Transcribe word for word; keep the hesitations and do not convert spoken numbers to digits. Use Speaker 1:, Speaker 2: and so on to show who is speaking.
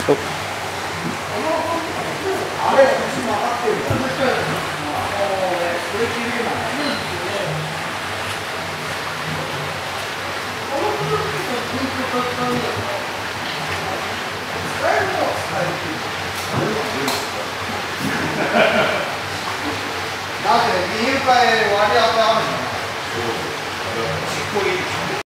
Speaker 1: あれ、腰曲がってるから。もうね、これ切れない。この部分のピンクと使うんだよ。使えるのは使えるけど。だって、ビニール替え割り当てあるじゃん。